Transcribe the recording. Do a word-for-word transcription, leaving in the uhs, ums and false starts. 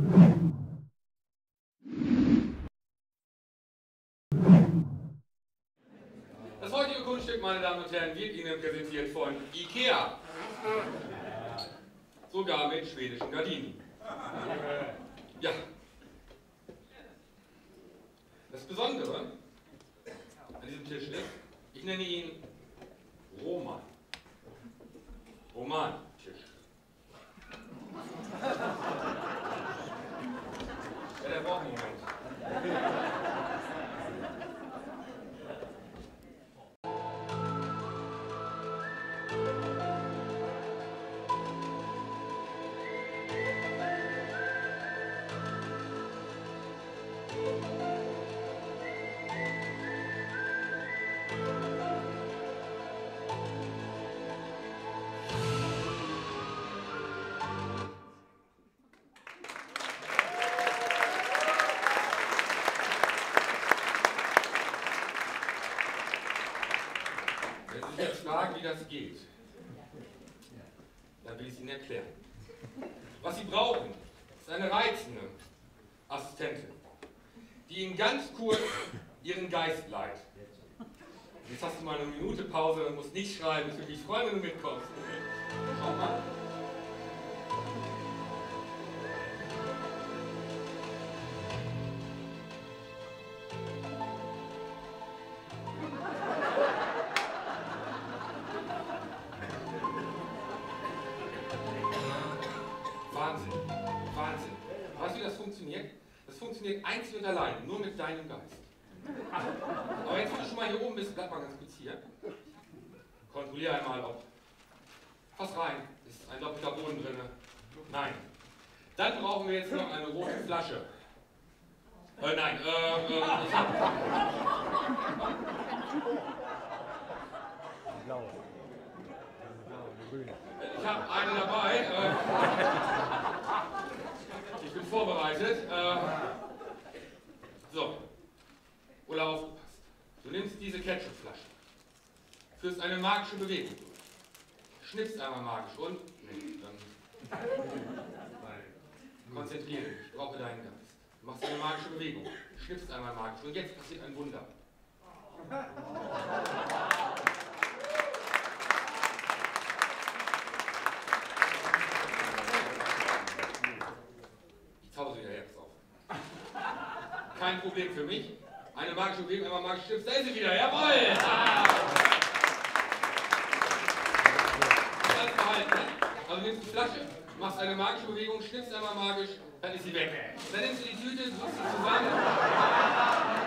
Das heutige Kunststück, meine Damen und Herren, wird Ihnen präsentiert von IKEA. Sogar mit schwedischen Gardinen. Ja. Das Besondere an diesem Tisch ist, ich nenne ihn Roman. Roman-Tisch. Ja, der braucht einen Moment. Wenn Sie sich fragen, wie das geht, dann will ich es Ihnen erklären. Was Sie brauchen, ist eine reizende Assistentin, die Ihnen ganz kurz Ihren Geist leiht. Jetzt hast du mal eine Minute Pause und musst nicht schreiben. Ich würde mich freuen, wenn du mitkommst. Schau mal. Wahnsinn, Wahnsinn. Weißt du, wie das funktioniert? Das funktioniert einzig und allein, nur mit deinem Geist. Aber jetzt, wo du schon mal hier oben bist, bleib mal ganz kurz hier. Kontrolliere einmal, ob... Fass rein, ist ein doppelter Boden drin. Nein. Dann brauchen wir jetzt noch eine rote Flasche. Äh, nein, äh, äh, ich hab... Blaue. Grüne. Ich habe eine dabei. Äh, ich bin vorbereitet. Äh, so. Oder aufgepasst. Du nimmst diese Ketchupflasche, führst eine magische Bewegung durch, schnippst einmal magisch und... Nee, dann... Konzentriere dich, ich brauche deinen Geist. Du machst eine magische Bewegung, schnippst einmal magisch und jetzt passiert ein Wunder. Ich zauber sie wieder jetzt auf. Kein Problem für mich. Eine magische Bewegung, einmal magisch schnippst, da ist sie wieder. Jawohl! Ah. Das behalten, ne? Also nimmst die Flasche, machst eine magische Bewegung, schnippst einmal magisch, dann ist sie weg. Dann nimmst du die Tüte, drückst sie zusammen.